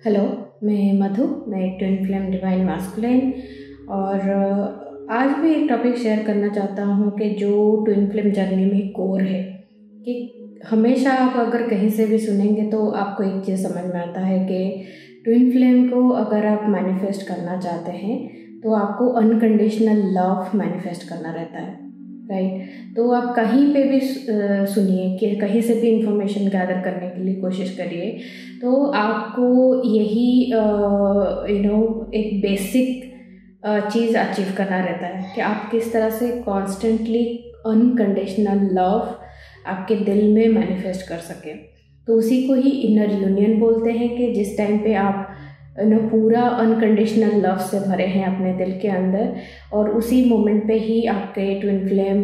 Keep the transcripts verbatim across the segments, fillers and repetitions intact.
Hello, मैं मधु। मैं एक ट्विन फ्लेम डिवाइन मास्कुलिन और आज मैं एक टॉपिक शेयर करना चाहता हूँ कि जो ट्विन फ्लेम जर्नी में कोर है कि हमेशा आप अगर कहीं से भी सुनेंगे तो आपको एक चीज़ समझ में आता है कि ट्विन फ्लेम को अगर आप मैनिफेस्ट करना चाहते हैं तो आपको अनकंडीशनल लव मैनिफेस्ट करना रहता है, राइट। तो आप कहीं पे भी सुनिए कि कहीं से भी इंफॉर्मेशन गैदर करने के लिए कोशिश करिए तो आपको यही यू नो एक बेसिक चीज़ अचीव करना रहता है कि आप किस तरह से कॉन्स्टेंटली अनकंडीशनल लव आपके दिल में मैनिफेस्ट कर सकें। तो उसी को ही इनर यूनियन बोलते हैं कि जिस टाइम पे आप नो पूरा अनकंडीशनल लव से भरे हैं अपने दिल के अंदर और उसी मोमेंट पे ही आपके ट्विन फ्लेम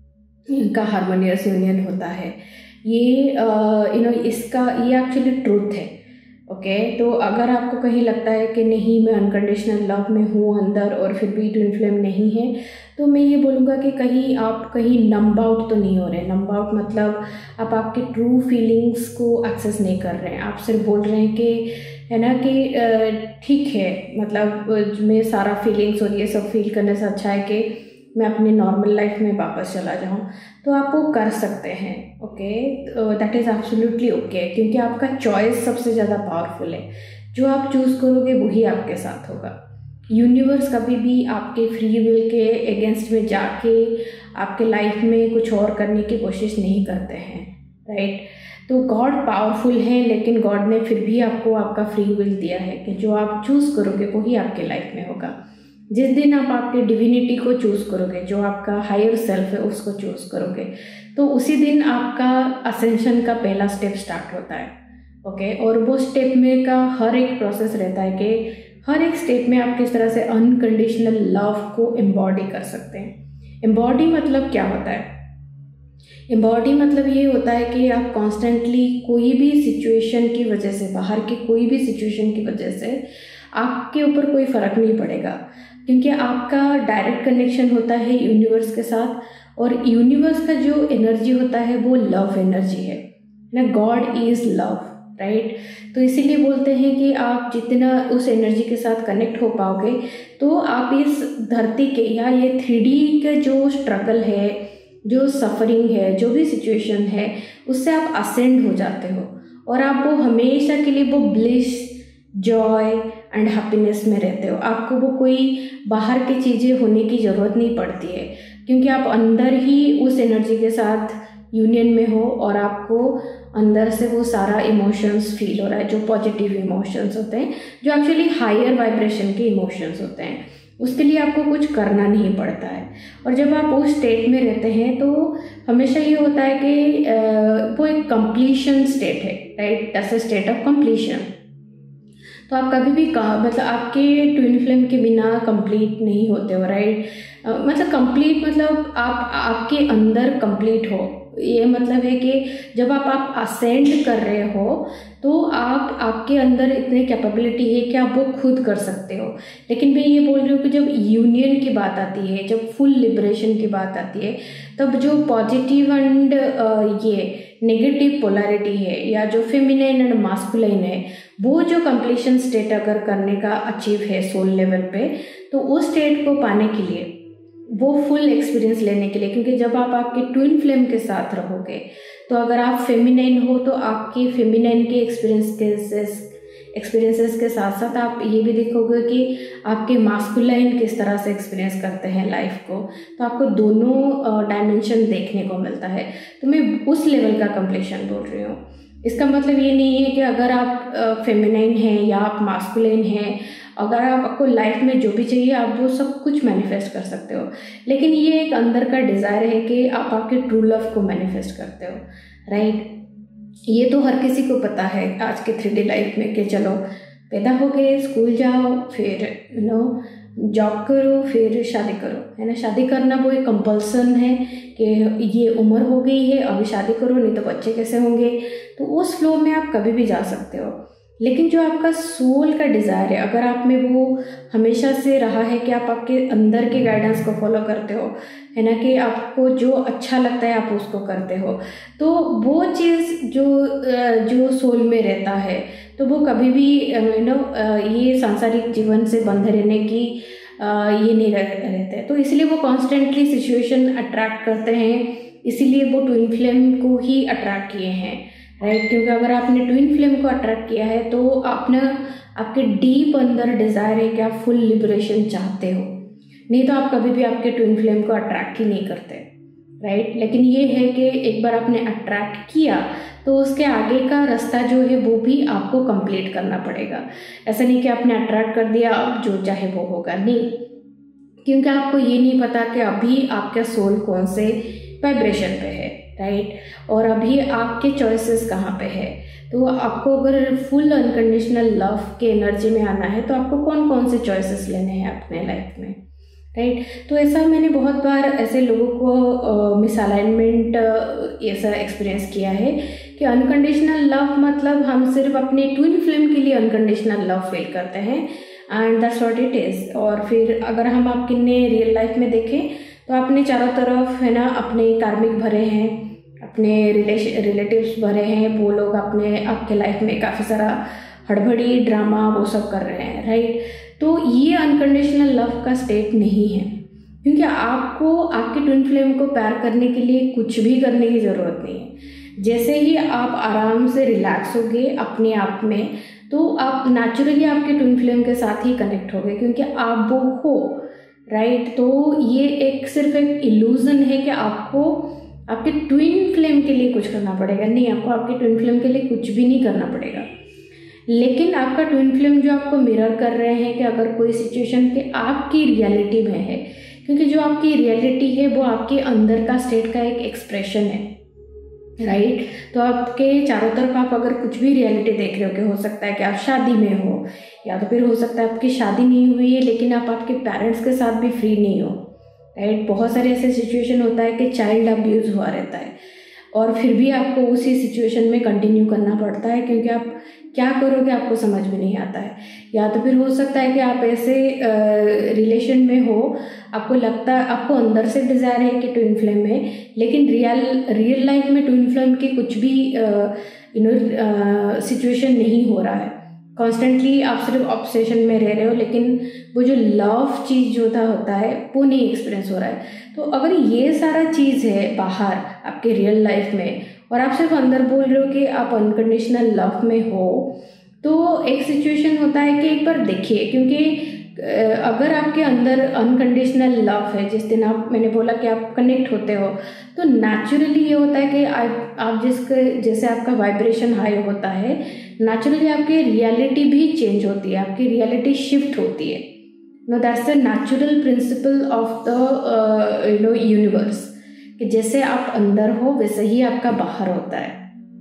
का हार्मोनियस यूनियन होता है। ये यू नो इसका ये एक्चुअली ट्रूथ है, ओके okay? तो अगर आपको कहीं लगता है कि नहीं मैं अनकंडीशनल लव में हूँ अंदर और फिर भी ट्विन फ्लेम नहीं है, तो मैं ये बोलूँगा कि कहीं आप कहीं नंब आउट तो नहीं हो रहे। नंब आउट मतलब आप आपके ट्रू फीलिंग्स को एक्सेस नहीं कर रहे हैं। आप सिर्फ बोल रहे हैं कि है ना कि ठीक है, मतलब मैं सारा फीलिंग्स और ये सब फील करने से अच्छा है कि मैं अपनी नॉर्मल लाइफ में वापस चला जाऊँ। तो आप वो कर सकते हैं, okay, that is absolutely okay, क्योंकि आपका चॉइस सबसे ज़्यादा पावरफुल है। जो आप चूज़ करोगे वही आपके साथ होगा। यूनिवर्स कभी भी आपके फ्री विल के अगेंस्ट में जाके आपके लाइफ में कुछ और करने की कोशिश नहीं करते हैं, राइट। तो गॉड पावरफुल है, लेकिन गॉड ने फिर भी आपको आपका फ्री विल दिया है कि जो आप चूज़ करोगे वही आपके लाइफ में होगा। जिस दिन आप आपके डिविनिटी को चूज़ करोगे, जो आपका हायर सेल्फ है उसको चूज़ करोगे, तो उसी दिन आपका असेंशन का पहला स्टेप स्टार्ट होता है, ओके। और वो स्टेप में का हर एक प्रोसेस रहता है कि हर एक स्टेप में आप किस तरह से अनकंडीशनल लव को एम्बॉडी कर सकते हैं। एम्बॉडी मतलब क्या होता है? एम्बॉडी मतलब ये होता है कि आप कॉन्स्टेंटली कोई भी सिचुएशन की वजह से, बाहर की कोई भी सिचुएशन की वजह से आपके ऊपर कोई फ़र्क नहीं पड़ेगा, क्योंकि आपका डायरेक्ट कनेक्शन होता है यूनिवर्स के साथ और यूनिवर्स का जो एनर्जी होता है वो लव एनर्जी है ना। God is love, right. तो इसीलिए बोलते हैं कि आप जितना उस एनर्जी के साथ कनेक्ट हो पाओगे तो आप इस धरती के या ये थ्री डी का जो स्ट्रगल है, जो सफरिंग है, जो भी सिचुएशन है, उससे आप असेंड हो जाते हो और आप वो हमेशा के लिए वो ब्लिस, जॉय एंड हैप्पीनेस में रहते हो। आपको वो कोई बाहर की चीज़ें होने की ज़रूरत नहीं पड़ती है, क्योंकि आप अंदर ही उस एनर्जी के साथ यूनियन में हो और आपको अंदर से वो सारा इमोशंस फील हो रहा है, जो पॉजिटिव इमोशंस होते हैं, जो एक्चुअली हायर वाइब्रेशन के इमोशंस होते हैं। उसके लिए आपको कुछ करना नहीं पड़ता है। और जब आप उस स्टेट में रहते हैं तो हमेशा ये होता है कि वो एक कंप्लीशन स्टेट है, right. That's a state of completion. तो आप कभी भी मतलब आपके ट्विन फ्लेम के बिना कंप्लीट नहीं होते हो, राइट। मतलब कंप्लीट मतलब आप आपके अंदर कंप्लीट हो। ये मतलब है कि जब आप आप असेंड कर रहे हो तो आप आपके अंदर इतनी कैपेबिलिटी है कि आप वो खुद कर सकते हो। लेकिन मैं ये बोल रही हूँ कि जब यूनियन की बात आती है, जब फुल लिबरेशन की बात आती है, तब जो पॉजिटिव एंड ये नेगेटिव पोलैरिटी है या जो फेमिनाइन एंड मास्कुलाइन है, वो जो कंप्लीशन स्टेट अगर करने का अचीव है सोल लेवल पे, तो उस स्टेट को पाने के लिए, वो फुल एक्सपीरियंस लेने के लिए, क्योंकि जब आप आपके ट्विन फ्लेम के साथ रहोगे तो अगर आप फेमिनाइन हो तो आपकी फेमिनाइन के एक्सपीरियंस एक्सपीरियंसेस के साथ साथ आप ये भी देखोगे कि आपके मास्कुलाइन किस तरह से एक्सपीरियंस करते हैं लाइफ को। तो आपको दोनों डायमेंशन देखने को मिलता है। तो मैं उस लेवल का कंप्लीशन बोल रही हूँ। इसका मतलब ये नहीं है कि अगर आप फेमिनाइन हैं या आप मास्कुलाइन हैं, अगर आप आपको लाइफ में जो भी चाहिए आप वो सब कुछ मैनिफेस्ट कर सकते हो। लेकिन ये एक अंदर का डिज़ायर है कि आप आपके ट्रू लव को मैनिफेस्ट करते हो, राइट। ये तो हर किसी को पता है आज के थ्री डी लाइफ में कि चलो पैदा हो गए, स्कूल जाओ, फिर यू नो जॉब करो, फिर शादी करो, है ना। शादी करना वो एक कंपल्सन है कि ये उम्र हो गई है, अभी शादी करो, नहीं तो बच्चे कैसे होंगे। तो उस फ्लो में आप कभी भी जा सकते हो। लेकिन जो आपका सोल का डिज़ायर है, अगर आप में वो हमेशा से रहा है कि आप आपके अंदर के गाइडेंस को फॉलो करते हो, है ना, कि आपको जो अच्छा लगता है आप उसको करते हो, तो वो चीज़ जो जो सोल में रहता है, तो वो कभी भी यू नो ये सांसारिक जीवन से बंधे रहने की uh, ये नहीं रह, रहते। तो इसलिए वो कॉन्स्टेंटली सिचुएशन अट्रैक्ट करते हैं, इसीलिए वो ट्विन फ्लेम को ही अट्रैक्ट किए हैं, राइट। क्योंकि अगर आपने ट्विन फ्लेम को अट्रैक्ट किया है तो आपने आपके डीप अंदर डिज़ायर है कि आप फुल लिबरेशन चाहते हो, नहीं तो आप कभी भी आपके ट्विन फ्लेम को अट्रैक्ट ही नहीं करते, राइट। लेकिन ये है कि एक बार आपने अट्रैक्ट किया तो उसके आगे का रास्ता जो है वो भी आपको कंप्लीट करना पड़ेगा। ऐसा नहीं कि आपने अट्रैक्ट कर दिया अब जो चाहे वो होगा, नहीं, क्योंकि आपको ये नहीं पता कि अभी आपका सोल कौन से वाइब्रेशन पे है, राइट, और अभी आपके चॉइसेस कहाँ पे है। तो आपको अगर फुल अनकंडीशनल लव के एनर्जी में आना है तो आपको कौन कौन से चॉइसेस लेने हैं अपने लाइफ में, राइट। तो ऐसा मैंने बहुत बार ऐसे लोगों को मिसअलाइनमेंट ऐसा एक्सपीरियंस किया है कि अनकंडीशनल लव मतलब हम सिर्फ अपने ट्विन फ्लेम के लिए अनकंडीशनल लव फील करते हैं and that's what it is. और फिर अगर हम आपके रियल लाइफ में देखें तो अपने चारों तरफ है ना अपने कार्मिक भरे हैं, अपने रिलेशन रिलेटिव्स भरे हैं, वो लोग अपने आपके लाइफ में काफ़ी सारा हड़बड़ी ड्रामा वो सब कर रहे हैं, राइट। तो ये अनकंडीशनल लव का स्टेट नहीं है, क्योंकि आपको आपके ट्विन फ्लेम को प्यार करने के लिए कुछ भी करने की ज़रूरत नहीं है। जैसे ही आप आराम से रिलैक्स होगे अपने आप में तो आप नेचुरली आपके ट्विन फ्लेम के साथ ही कनेक्ट होगे, क्योंकि आप वो हो, राइट। तो ये एक सिर्फ एक इल्यूज़न है कि आपको आपके ट्विन फ्लेम के लिए कुछ करना पड़ेगा, नहीं, आपको आपके ट्विन फ्लेम के लिए कुछ भी नहीं करना पड़ेगा। लेकिन आपका ट्विन फ्लेम जो आपको मिरर कर रहे हैं कि अगर कोई सिचुएशन के आपकी रियलिटी में है, क्योंकि जो आपकी रियलिटी है वो आपके अंदर का स्टेट का एक एक्सप्रेशन है, राइट। तो आपके चारों तरफ आप अगर कुछ भी रियलिटी देख रहे हो कि हो सकता है कि आप शादी में हो, या तो फिर हो सकता है आपकी शादी नहीं हुई है लेकिन आप आपके पेरेंट्स के साथ भी फ्री नहीं हो, राइट। बहुत सारे ऐसे सिचुएशन होता है कि चाइल्ड अब्यूज़ हुआ रहता है और फिर भी आपको उसी सिचुएशन में कंटिन्यू करना पड़ता है, क्योंकि आप क्या करोगे आपको समझ में नहीं आता है। या तो फिर हो सकता है कि आप ऐसे रिलेशन में हो, आपको लगता है आपको अंदर से डिज़ायर है कि ट्विन फ्लेम है, लेकिन रियल रियल लाइफ में ट्विन फ्लेम की कुछ भी यू नो सिचुएशन नहीं हो रहा है। कॉन्स्टेंटली आप सिर्फ ऑब्सेशन में रह रहे हो, लेकिन वो जो लव चीज़ जो था होता है वो नहीं एक्सपीरियंस हो रहा है। तो अगर ये सारा चीज़ है बाहर आपके रियल लाइफ में और आप सिर्फ अंदर बोल रहे हो कि आप अनकंडीशनल लव में हो, तो एक सिचुएशन होता है कि एक बार देखिए, क्योंकि अगर आपके अंदर अनकंडीशनल लव है, जिस दिन आप मैंने बोला कि आप कनेक्ट होते हो, तो नेचुरली ये होता है कि आप आप जिसके जैसे आपका वाइब्रेशन हाई होता है, नेचुरली आपकी रियलिटी भी चेंज होती है, आपकी रियलिटी शिफ्ट होती है। No that's the natural principle of the you know universe, कि जैसे आप अंदर हो वैसे ही आपका बाहर होता है,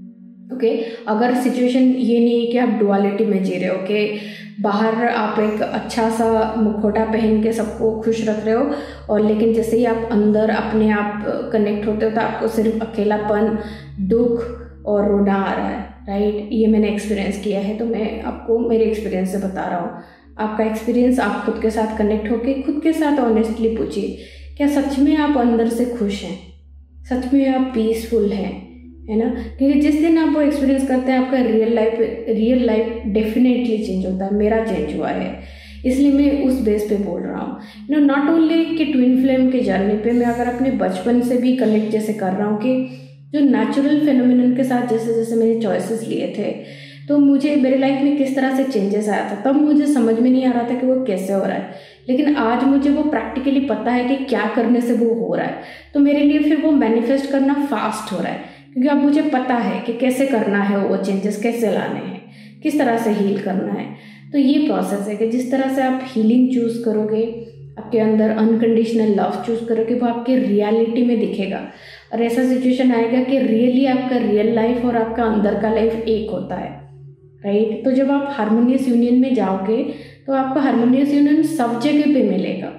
ओके okay? अगर सिचुएशन ये नहीं है कि आप डुअलिटी में जी रहे हो कि बाहर आप एक अच्छा सा मुखौटा पहन के सबको खुश रख रहे हो, और लेकिन जैसे ही आप अंदर अपने आप कनेक्ट होते हो तो आपको सिर्फ अकेलापन, दुख और रोना आ रहा है, राइट। ये मैंने एक्सपीरियंस किया है, तो मैं आपको मेरे एक्सपीरियंस से बता रहा हूँ। आपका एक्सपीरियंस, आप खुद के साथ कनेक्ट होके खुद के साथ ऑनेस्टली पूछिए, क्या सच में आप अंदर से खुश हैं, सच में आप पीसफुल हैं, है ना। क्योंकि जिस दिन आप वो एक्सपीरियंस करते हैं आपका real life real life definitely change होता है। मेरा चेंज हुआ है, इसलिए मैं उस बेस पे बोल रहा हूँ। यू नो नॉट ओनली कि ट्विन फ्लेम के जर्नी पे मैं अगर अपने बचपन से भी कनेक्ट जैसे कर रहा हूँ कि जो नेचुरल फिनोमिनन के साथ जैसे जैसे मैंने चॉइसेस लिए थे, तो मुझे मेरे लाइफ में किस तरह से चेंजेस आया था, तब मुझे समझ में नहीं आ रहा था कि वो कैसे हो रहा है, लेकिन आज मुझे वो प्रैक्टिकली पता है कि क्या करने से वो हो रहा है। तो मेरे लिए फिर वो मैनिफेस्ट करना फास्ट हो रहा है, क्योंकि अब मुझे पता है कि कैसे करना है, वो चेंजेस कैसे लाने हैं, किस तरह से हील करना है। तो ये प्रोसेस है कि जिस तरह से आप हीलिंग चूज़ करोगे, आपके अंदर अनकंडीशनल लव चूज़ करोगे, वो आपके रियलिटी में दिखेगा। और ऐसा सिचुएशन आएगा कि रियली आपका रियल लाइफ और आपका अंदर का लाइफ एक होता है, राइट। तो जब आप हारमोनियस यूनियन में जाओगे तो आपको हारमोनियस यूनियन सब जगह पे मिलेगा।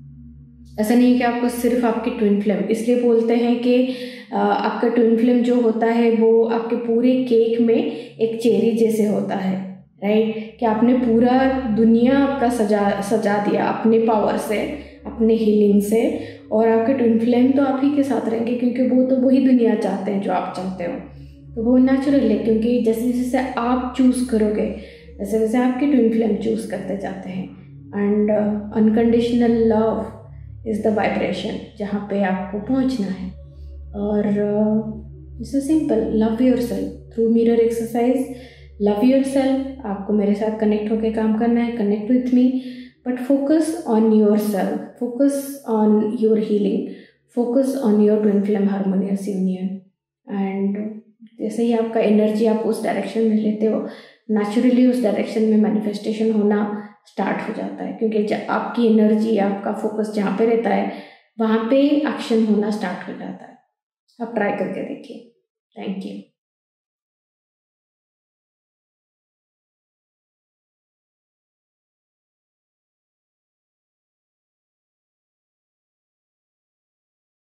ऐसा नहीं कि आपको सिर्फ आपकी ट्विन फ्लेम, इसलिए बोलते हैं कि आपका ट्विन फ्लेम जो होता है वो आपके पूरे केक में एक चेरी जैसे होता है, राइट। कि आपने पूरा दुनिया आपका सजा सजा दिया अपने पावर से, अपने हीलिंग से, और आपके ट्विन फ्लेम तो आप ही के साथ रहेंगे, क्योंकि वो तो वही दुनिया चाहते हैं जो आप चाहते हो। तो वो नेचुरल है, क्योंकि जैसे जैसे आप चूज़ करोगे वैसे वैसे आपकी ट्विन फ्लेम चूज़ करते जाते हैं। And unconditional love is the vibration जहाँ पे आपको पहुँचना है। और it's simple, love yourself through mirror exercise. Love yourself, आपको मेरे साथ कनेक्ट होकर काम करना है, connect with me, but focus on yourself, focus on your healing, focus on your twin flame harmonious union. And जैसे ही आपका एनर्जी आप उस डायरेक्शन में लेते हो, नेचुरली उस डायरेक्शन में मैनिफेस्टेशन होना स्टार्ट हो जाता है, क्योंकि जब आपकी एनर्जी, आपका फोकस जहाँ पे रहता है वहाँ पे एक्शन होना स्टार्ट हो जाता है। आप ट्राई करके देखिए। Thank you.